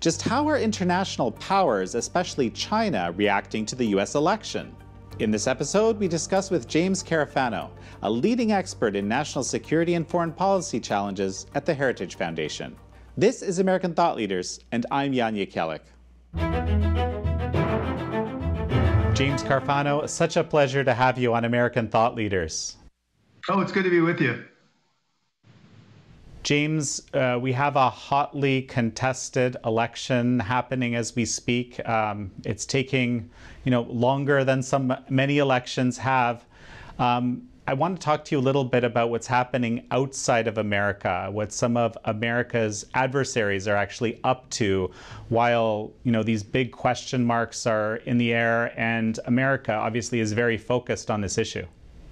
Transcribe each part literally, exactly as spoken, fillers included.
Just how are international powers, especially China, reacting to the U S election? In this episode, we discuss with James Carafano, a leading expert in national security and foreign policy challenges at the Heritage Foundation. This is American Thought Leaders, and I'm Jan Jekielek. James Carafano, such a pleasure to have you on American Thought Leaders. Oh, it's good to be with you. James, uh, we have a hotly contested election happening as we speak. Um, it's taking, you know, longer than some many elections have. Um, I want to talk to you a little bit about what's happening outside of America, what some of America's adversaries are actually up to, while, you know, these big question marks are in the air, and America obviously is very focused on this issue.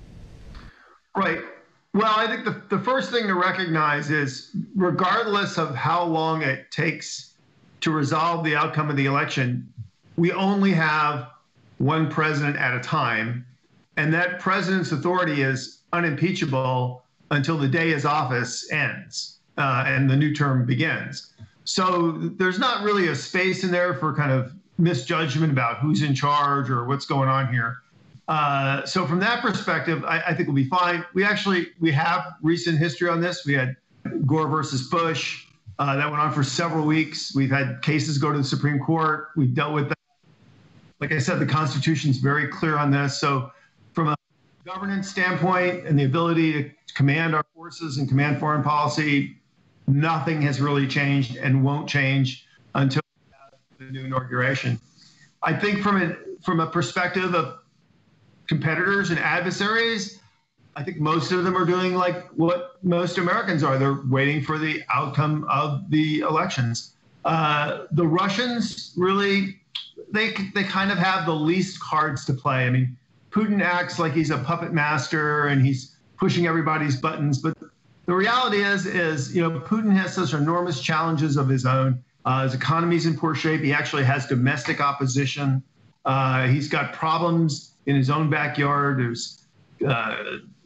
Right. Well, I think the, the first thing to recognize is, regardless of how long it takes to resolve the outcome of the election, we only have one president at a time, and that president's authority is unimpeachable until the day his office ends uh, and the new term begins. So there's not really a space in there for kind of misjudgment about who's in charge or what's going on here. Uh, so from that perspective, I, I think we'll be fine. We actually, we have recent history on this. We had Gore versus Bush. Uh, that went on for several weeks. We've had cases go to the Supreme Court. We've dealt with that. Like I said, the Constitution is very clear on this. So from a governance standpoint and the ability to command our forces and command foreign policy, nothing has really changed and won't change until the new inauguration. I think from a, from a perspective of competitors and adversaries, I think most of them are doing like what most Americans are. They're waiting for the outcome of the elections. Uh, the Russians really, they they kind of have the least cards to play. I mean, Putin acts like he's a puppet master and he's pushing everybody's buttons. But the reality is, is you know, Putin has such enormous challenges of his own. Uh, his economy's in poor shape. He actually has domestic opposition. Uh, he's got problems in his own backyard. There's uh,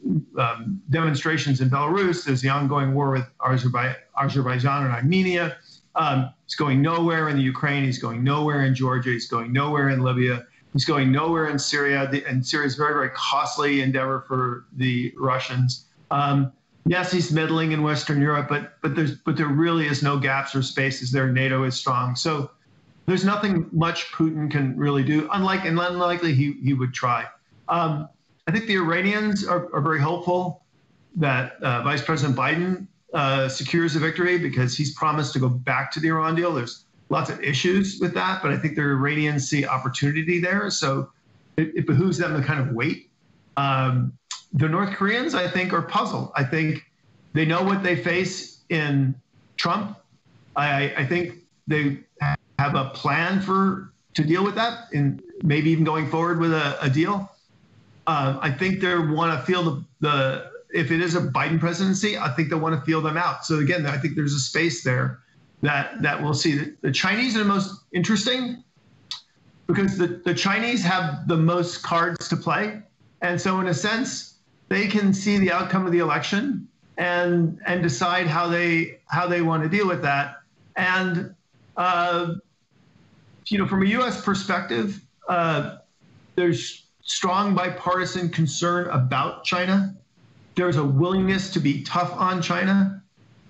um, demonstrations in Belarus. There's the ongoing war with Azerbaijan, Azerbaijan and Armenia. Um, he's going nowhere in the Ukraine. He's going nowhere in Georgia. He's going nowhere in Libya. He's going nowhere in Syria. The, and Syria is a very, very costly endeavor for the Russians. Um, yes, he's meddling in Western Europe, but but there's but there really is no gaps or spaces there. NATO is strong. So there's nothing much Putin can really do, unlike and unlikely he, he would try. Um, I think the Iranians are, are very hopeful that uh, Vice President Biden uh, secures a victory because he's promised to go back to the Iran deal. There's lots of issues with that, but I think the Iranians see opportunity there. So it, it behooves them to kind of wait. Um, the North Koreans, I think, are puzzled. I think they know what they face in Trump. I, I think they have a plan for to deal with that, and maybe even going forward with a, a deal. Uh, I think they want to feel the, the if it is a Biden presidency, I think they want to feel them out. So again, I think there's a space there that that we'll see. The, the Chinese are the most interesting because the, the Chinese have the most cards to play, and so in a sense, they can see the outcome of the election and and decide how they how they want to deal with that. And uh, you know, from a U S perspective, uh, there's strong bipartisan concern about China. There's a willingness to be tough on China.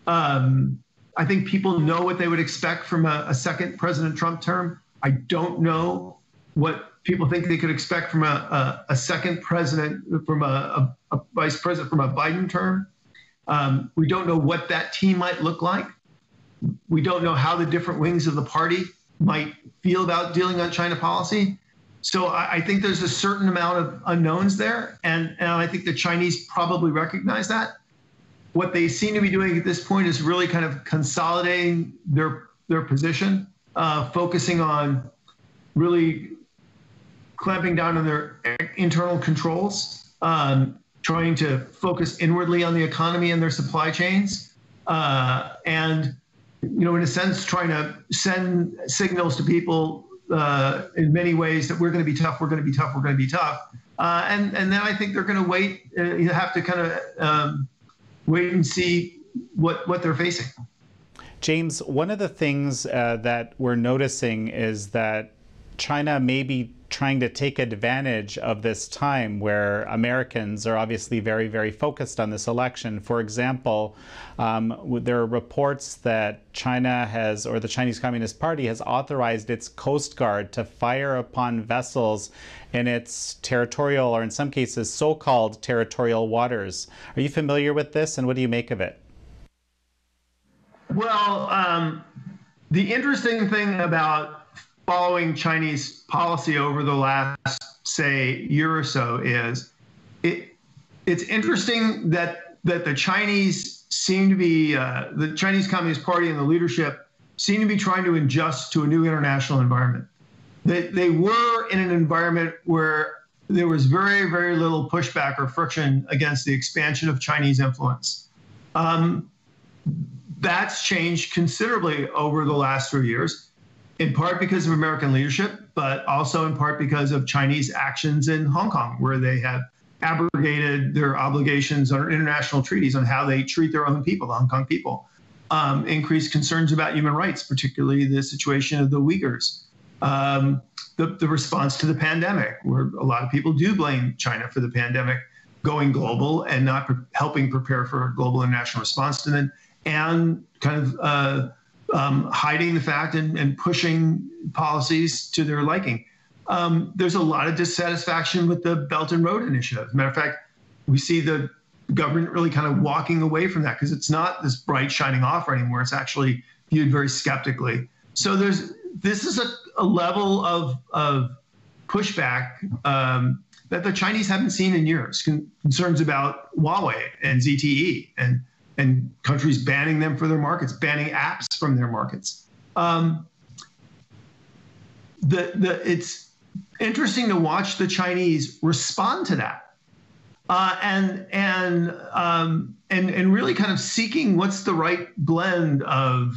Um, I think people know what they would expect from a, a second President Trump term. I don't know what people think they could expect from a, a, a second president, from a, a, a vice president, from a Biden term. Um, we don't know what that team might look like. We don't know how the different wings of the party might feel about dealing on China policy. So I, I think there's a certain amount of unknowns there. And, and I think the Chinese probably recognize that. What they seem to be doing at this point is really kind of consolidating their, their position, uh, focusing on really clamping down on their internal controls, um, trying to focus inwardly on the economy and their supply chains. Uh, and you know, in a sense, trying to send signals to people uh, in many ways that we're going to be tough, we're going to be tough, we're going to be tough. Uh, and, and then I think they're going to wait. Uh, you have to kind of um, wait and see what, what they're facing. James, one of the things uh, that we're noticing is that China may be trying to take advantage of this time where Americans are obviously very, very focused on this election. For example, um, there are reports that China has, or the Chinese Communist Party has authorized its Coast Guard to fire upon vessels in its territorial, or in some cases, so-called territorial waters. Are you familiar with this, and what do you make of it? Well, um, the interesting thing about following Chinese policy over the last, say, year or so is it. It's interesting that that the Chinese seem to be uh, the Chinese Communist Party and the leadership seem to be trying to adjust to a new international environment. They they were in an environment where there was very very little pushback or friction against the expansion of Chinese influence. Um, that's changed considerably over the last few years, in part because of American leadership, but also in part because of Chinese actions in Hong Kong, where they have abrogated their obligations under international treaties on how they treat their own people, the Hong Kong people. Um, increased concerns about human rights, particularly the situation of the Uyghurs. Um, the, the response to the pandemic, where a lot of people do blame China for the pandemic going global and not pre- helping prepare for a global international response to them, and kind of uh, um, hiding the fact and, and pushing policies to their liking. Um, there's a lot of dissatisfaction with the Belt and Road Initiative. As a matter of fact, we see the government really kind of walking away from that because it's not this bright shining offer anymore. It's actually viewed very skeptically. So there's this is a, a level of, of pushback um, that the Chinese haven't seen in years. Con- concerns about Huawei and Z T E and and countries banning them for their markets, banning apps from their markets. Um, the the it's interesting to watch the Chinese respond to that, uh, and and um, and and really kind of seeking what's the right blend of,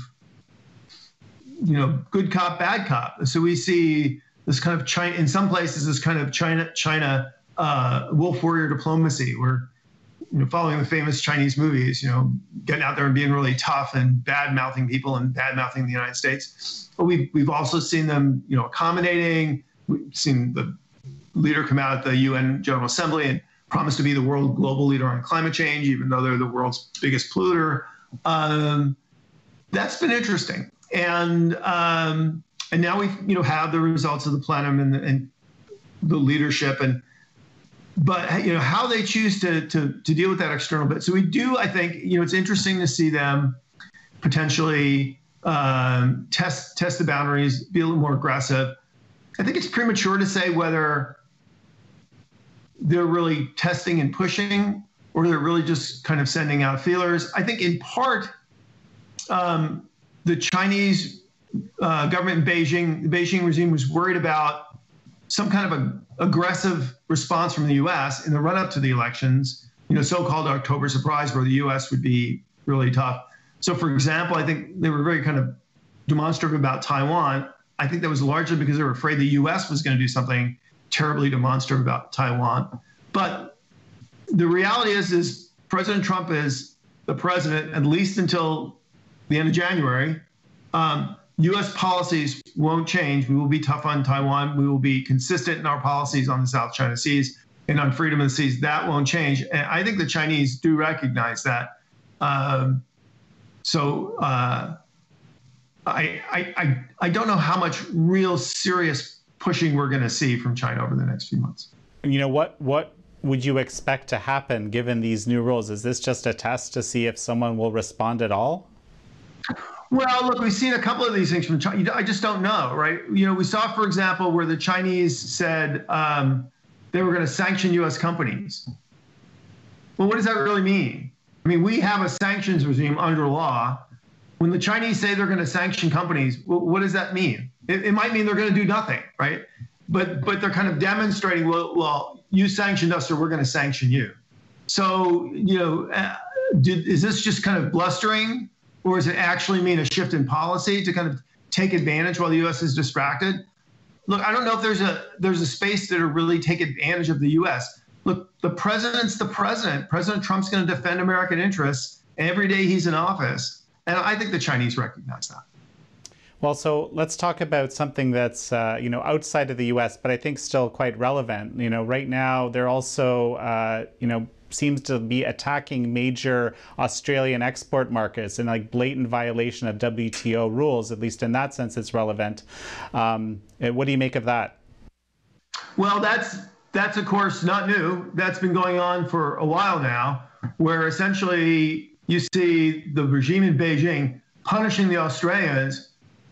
you know, good cop, bad cop. So we see this kind of China in some places, this kind of China China uh, wolf warrior diplomacy, where, you know, following the famous Chinese movies, you know, getting out there and being really tough and bad mouthing people and bad mouthing the United States. But we've we've also seen them, you know, accommodating. We've seen the leader come out at the U N General Assembly and promise to be the world global leader on climate change, even though they're the world's biggest polluter. Um, that's been interesting, and um, and now we you know have the results of the plenum and the, and the leadership and. But, you know, how they choose to, to to deal with that external bit. So we do, I think, you know, it's interesting to see them potentially um, test test the boundaries, be a little more aggressive. I think it's premature to say whether they're really testing and pushing or they're really just kind of sending out feelers. I think in part, um, the Chinese uh, government in Beijing, the Beijing regime was worried about some kind of a aggressive response from the U S in the run-up to the elections, you know, so-called October surprise, where the U S would be really tough. So, for example, I think they were very kind of demonstrative about Taiwan. I think that was largely because they were afraid the U S was going to do something terribly demonstrative about Taiwan. But the reality is, is President Trump is the president, at least until the end of January. Um, U S policies won't change. We will be tough on Taiwan. We will be consistent in our policies on the South China Seas and on freedom of the seas. That won't change. And I think the Chinese do recognize that. Um, so uh, I, I, I, I don't know how much real serious pushing we're going to see from China over the next few months. You know, what, what would you expect to happen given these new rules? Is this just a test to see if someone will respond at all? Well, look, we've seen a couple of these things from China. I just don't know, right? You know, we saw, for example, where the Chinese said um, they were going to sanction U S companies. Well, what does that really mean? I mean, we have a sanctions regime under law. When the Chinese say they're going to sanction companies, well, what does that mean? It, it might mean they're going to do nothing, right? But but they're kind of demonstrating, well, well, you sanctioned us, so we're going to sanction you. So, you know, uh, did, is this just kind of blustering? Or does it actually mean a shift in policy to kind of take advantage while the U S is distracted? Look, I don't know if there's a there's a space that will really take advantage of the U S. Look, the president's the president. President Trump's going to defend American interests every day he's in office. And I think the Chinese recognize that. Well, so let's talk about something that's, uh, you know, outside of the U S, but I think still quite relevant. You know, right now they're also, uh, you know, seems to be attacking major Australian export markets in like blatant violation of W T O rules. At least in that sense, it's relevant. Um, what do you make of that? Well, that's that's of course not new. That's been going on for a while now, where essentially you see the regime in Beijing punishing the Australians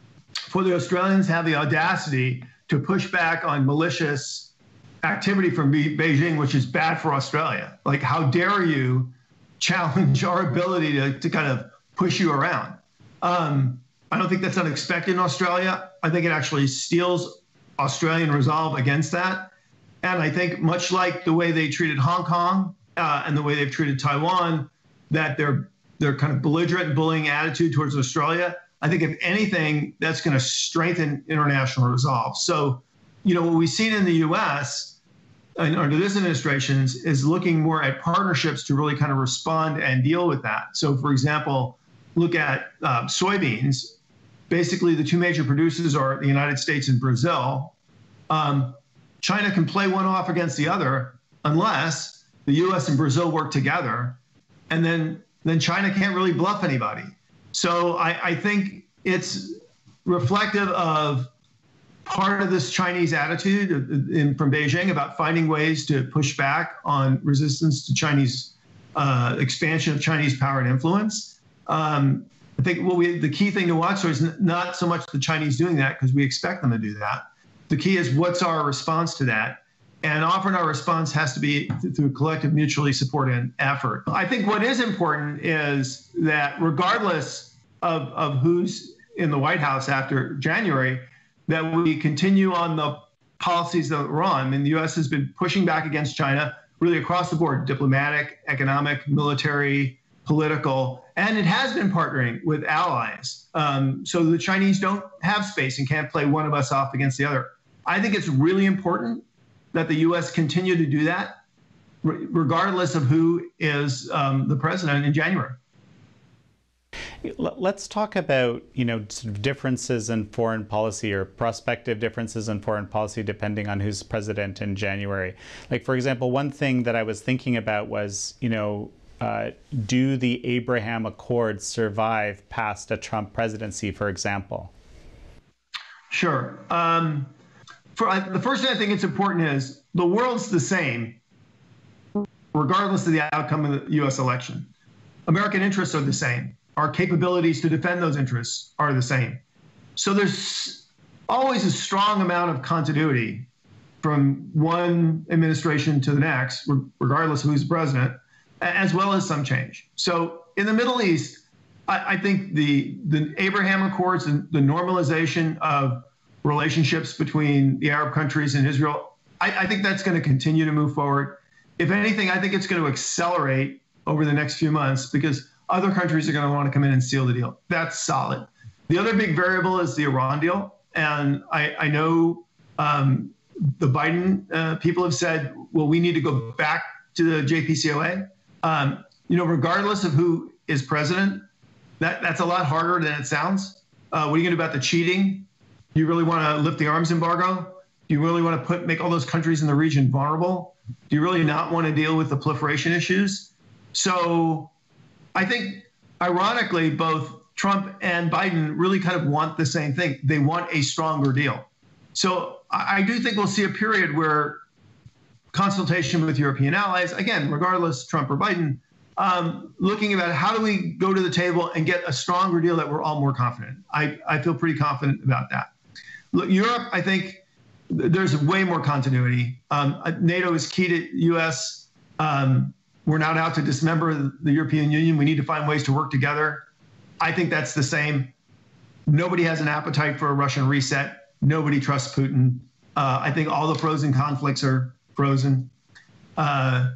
for the Australians have the audacity to push back on malicious activity from Be Beijing, which is bad for Australia. Like, how dare you challenge our ability to, to kind of push you around? Um, I don't think that's unexpected in Australia. I think it actually steals Australian resolve against that. And I think much like the way they treated Hong Kong uh, and the way they've treated Taiwan, that their, their kind of belligerent and bullying attitude towards Australia, I think if anything, that's going to strengthen international resolve. So, you know, what we've seen in the U S and under this administration is looking more at partnerships to really kind of respond and deal with that. So, for example, look at uh, soybeans. Basically, the two major producers are the United States and Brazil. Um, China can play one off against the other unless the U S and Brazil work together, and then, then China can't really bluff anybody. So I, I think it's reflective of part of this Chinese attitude in, from Beijing about finding ways to push back on resistance to Chinese uh, expansion of Chinese power and influence. Um, I think what we, the key thing to watch is not so much the Chinese doing that, because we expect them to do that. The key is what's our response to that. And often our response has to be through collective mutually supported effort. I think what is important is that regardless of, of who's in the White House after January, that we continue on the policies that we're on. I mean, the U S has been pushing back against China really across the board, diplomatic, economic, military, political, and it has been partnering with allies. Um, so the Chinese don't have space and can't play one of us off against the other. I think it's really important that the U S continue to do that, regardless of who is um, the president in January. Let's talk about, you know, sort of differences in foreign policy or prospective differences in foreign policy depending on who's president in January. Like, for example, one thing that I was thinking about was, you know, uh, do the Abraham Accords survive past a Trump presidency, for example? Sure. Um, For, I, the first thing I think it's important is the world's the same, regardless of the outcome of the U S election. American interests are the same. Our capabilities to defend those interests are the same. So there's always a strong amount of continuity from one administration to the next, regardless of who's president, as well as some change. So in the Middle East, I, I think the, the Abraham Accords and the normalization of relationships between the Arab countries and Israel, I, I think that's going to continue to move forward. If anything, I think it's going to accelerate over the next few months because other countries are going to want to come in and seal the deal. That's solid. The other big variable is the Iran deal. And I, I know um, the Biden uh, people have said, well, we need to go back to the J P C O A. Um, you know, regardless of who is president, that, that's a lot harder than it sounds. Uh, what are you going to do about the cheating? Do you really want to lift the arms embargo? Do you really want to put make all those countries in the region vulnerable? Do you really not want to deal with the proliferation issues? So I think, ironically, both Trump and Biden really kind of want the same thing. They want a stronger deal. So I, I do think we'll see a period where consultation with European allies, again, regardless Trump or Biden, um, looking about how do we go to the table and get a stronger deal that we're all more confident. I, I feel pretty confident about that. Look, Europe, I think there's way more continuity. Um, NATO is key to U S. Um, we're not out to dismember the European Union. We need to find ways to work together. I think that's the same. Nobody has an appetite for a Russian reset. Nobody trusts Putin. Uh, I think all the frozen conflicts are frozen. Uh,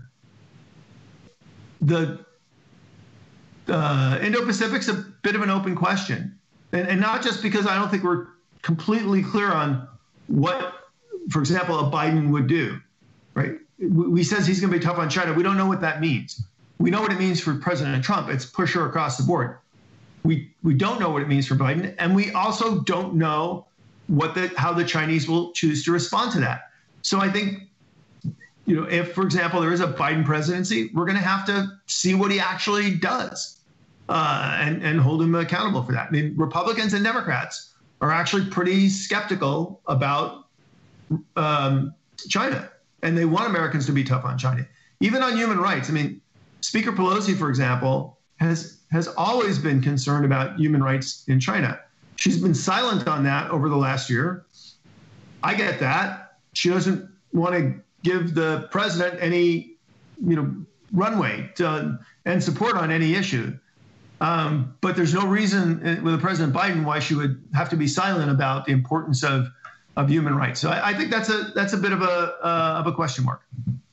the uh, Indo-Pacific's a bit of an open question. And, and not just because I don't think we're completely clear on what, for example, a Biden would do, right? We says he's going to be tough on China. We don't know what that means. We know what it means for President Trump. It's push her across the board. we we don't know what it means for Biden, and we also don't know what the how the Chinese will choose to respond to that. So I think, you know, if, for example, there is a Biden presidency, we're going to have to see what he actually does uh, and, and hold him accountable for that. I mean, Republicans and Democrats are actually pretty skeptical about um, China, and they want Americans to be tough on China, even on human rights. I mean, Speaker Pelosi, for example, has has always been concerned about human rights in China. She's been silent on that over the last year. I get that. She doesn't want to give the president any, you know, runway to, and support on any issue. Um, but there's no reason with President Biden why she would have to be silent about the importance of, of human rights. So I, I think that's a that's a bit of a uh, of a question mark.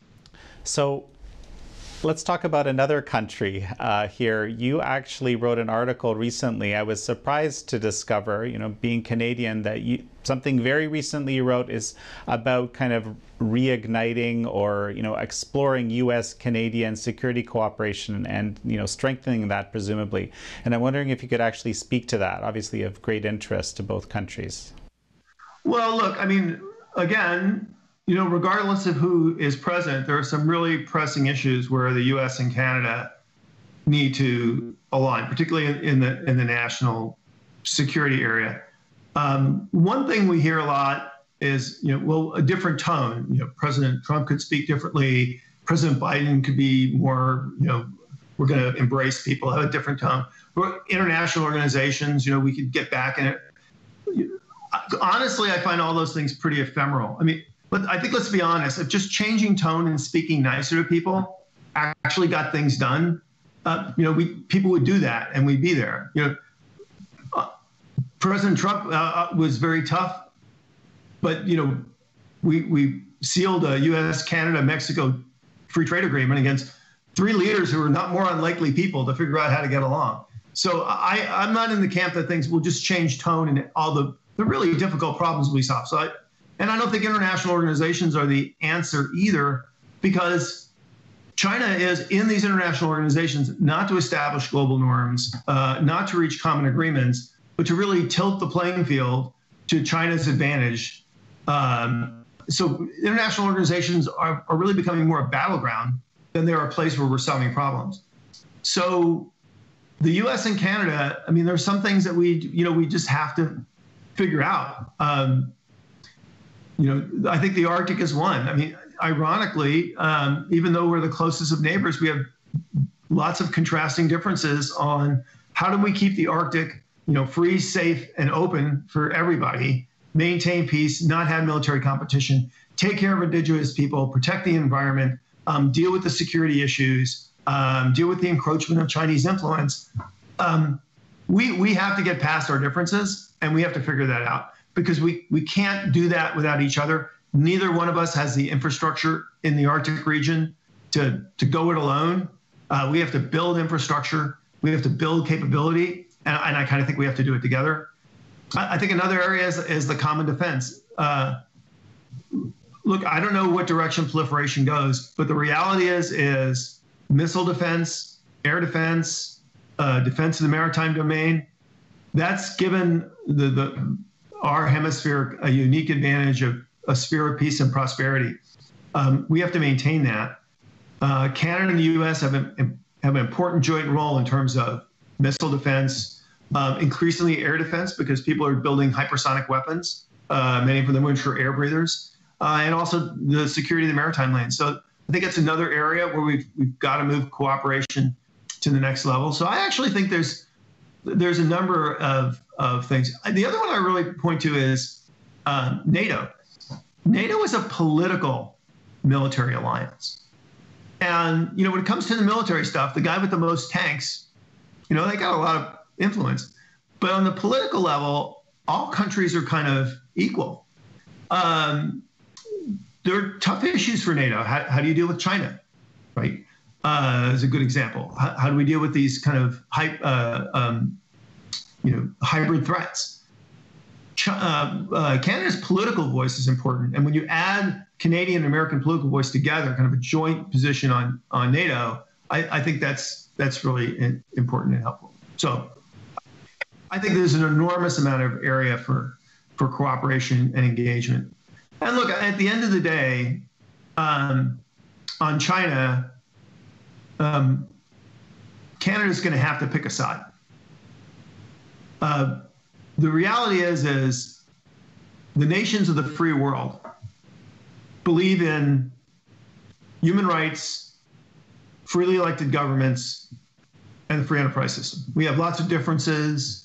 So let's talk about another country uh, here. You actually wrote an article recently. I was surprised to discover, you know, being Canadian, that you, something very recently you wrote is about kind of reigniting or, you know, exploring U S Canadian security cooperation and, you know, strengthening that presumably. And I'm wondering if you could actually speak to that, obviously of great interest to both countries. Well, look, I mean, again, you know, regardless of who is president, there are some really pressing issues where the U S and Canada need to align, particularly in, in the in the national security area. Um, one thing we hear a lot is, you know, well, a different tone. You know, President Trump could speak differently. President Biden could be more, you know, we're going to embrace people, have a different tone. Or international organizations, you know, we could get back in it. Honestly, I find all those things pretty ephemeral. I mean, but I think, let's be honest, if just changing tone and speaking nicer to people actually got things done, uh, you know, we people would do that and we'd be there. You know, uh, President Trump uh, was very tough, but, you know, we we sealed a U S Canada Mexico free trade agreement against three leaders who are not more unlikely people to figure out how to get along. So I, I'm not in the camp that things will just change tone and all the, the really difficult problems we solve. So I, And I don't think international organizations are the answer either, because China is in these international organizations not to establish global norms, uh, not to reach common agreements, but to really tilt the playing field to China's advantage. Um, so international organizations are, are really becoming more a battleground than they're a place where we're solving problems. So the U S and Canada, I mean, there's some things that we, you know, we just have to figure out. Um, You know, I think the Arctic is one. I mean, ironically, um, even though we're the closest of neighbors, we have lots of contrasting differences on how do we keep the Arctic, you know, free, safe, and open for everybody, maintain peace, not have military competition, take care of indigenous people, protect the environment, um, deal with the security issues, um, deal with the encroachment of Chinese influence. Um, we we have to get past our differences, and we have to figure that out, because we, we can't do that without each other. Neither one of us has the infrastructure in the Arctic region to, to go it alone. Uh, we have to build infrastructure. We have to build capability. And, and I kind of think we have to do it together. I, I think another area is, is the common defense. Uh, look, I don't know what direction proliferation goes, but the reality is, is missile defense, air defense, uh, defense of the maritime domain, that's given the, the our hemisphere a unique advantage of a sphere of peace and prosperity. Um, we have to maintain that. Uh, Canada and the U S have, an, have an important joint role in terms of missile defense, um, increasingly air defense, because people are building hypersonic weapons, uh, many of them which are air breathers, uh, and also the security of the maritime lane. So I think it's another area where we've, we've got to move cooperation to the next level. So I actually think there's there's a number of, of things. The other one I really point to is uh, NATO. NATO is a political military alliance. And, you know, when it comes to the military stuff, the guy with the most tanks, you know, they got a lot of influence. But on the political level, all countries are kind of equal. Um, there are tough issues for NATO. How, how do you deal with China, right? Uh, is a good example. How, how do we deal with these kind of hype, uh, um, you know, hybrid threats? Ch uh, uh, Canada's political voice is important, and when you add Canadian and American political voice together, kind of a joint position on on NATO, I, I think that's that's really in, important and helpful. So, I think there's an enormous amount of area for, for cooperation and engagement. And look, at the end of the day, um, on China, um, Canada's going to have to pick a side. Uh, the reality is, is the nations of the free world believe in human rights, freely elected governments, and the free enterprise system. We have lots of differences,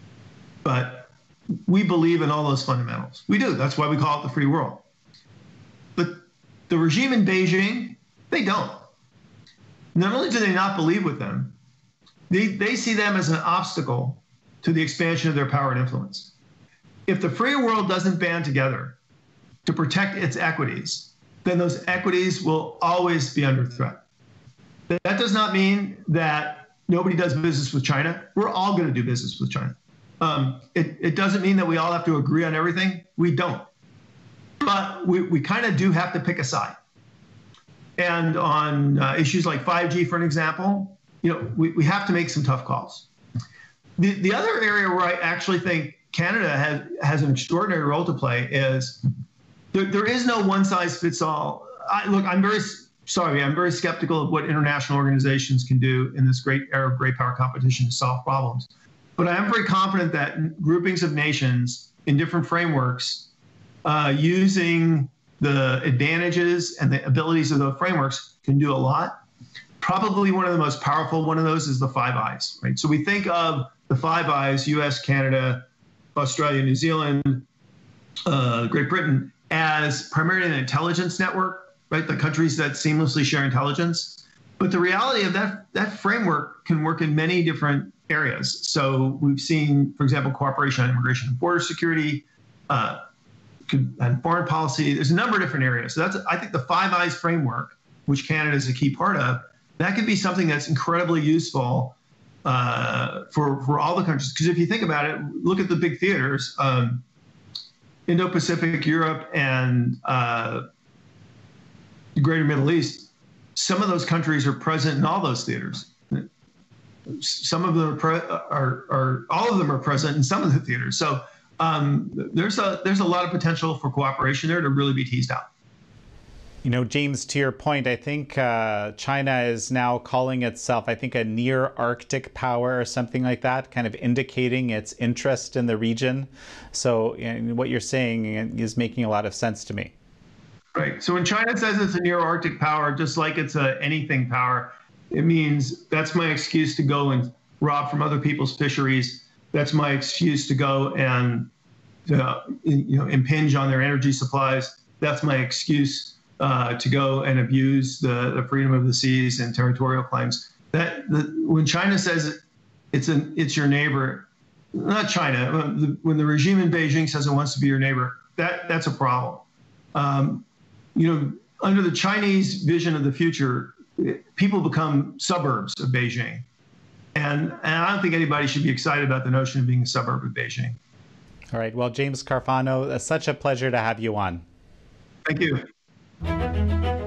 but we believe in all those fundamentals. We do. That's why we call it the free world. But the regime in Beijing, they don't. Not only do they not believe with them, they, they see them as an obstacle to the expansion of their power and influence. If the free world doesn't band together to protect its equities, then those equities will always be under threat. That does not mean that nobody does business with China. We're all going to do business with China. Um, it, it doesn't mean that we all have to agree on everything. We don't. But we, we kind of do have to pick a side. And on uh, issues like five G, for an example, you know, we, we have to make some tough calls. The, the other area where I actually think Canada has, has an extraordinary role to play is there, there is no one size fits all. I, look, I'm very sorry, I'm very skeptical of what international organizations can do in this great era of great power competition to solve problems. But I am very confident that groupings of nations in different frameworks uh, using the advantages and the abilities of those frameworks can do a lot. Probably one of the most powerful one of those is the Five Eyes, right? So we think of the Five Eyes, U S, Canada, Australia, New Zealand, uh, Great Britain, as primarily an intelligence network, right? The countries that seamlessly share intelligence. But the reality of that, that framework can work in many different areas. So we've seen, for example, cooperation on immigration and border security, uh, and foreign policy. There's a number of different areas. So that's, I think the Five Eyes framework, which Canada is a key part of, that could be something that's incredibly useful uh, for, for all the countries. Because if you think about it, look at the big theaters, um, Indo-Pacific, Europe, and uh, the Greater Middle East. Some of those countries are present in all those theaters. Some of them are, pre are, are all of them are present in some of the theaters. So um, there's a there's a lot of potential for cooperation there to really be teased out. You know, James, to your point, I think uh, China is now calling itself, I think, a near Arctic power or something like that, kind of indicating its interest in the region. So you know, what you're saying is making a lot of sense to me. Right. So when China says it's a near Arctic power, just like it's a anything power, it means that's my excuse to go and rob from other people's fisheries. That's my excuse to go and uh, you know, impinge on their energy supplies. That's my excuse uh, to go and abuse the, the freedom of the seas and territorial claims. That the, when China says it's an it's your neighbor, not China. When the regime in Beijing says it wants to be your neighbor, that that's a problem. Um, you know, under the Chinese vision of the future, people become suburbs of Beijing. And, and I don't think anybody should be excited about the notion of being a suburb of Beijing. All right. Well, James Carafano, it's such a pleasure to have you on. Thank you.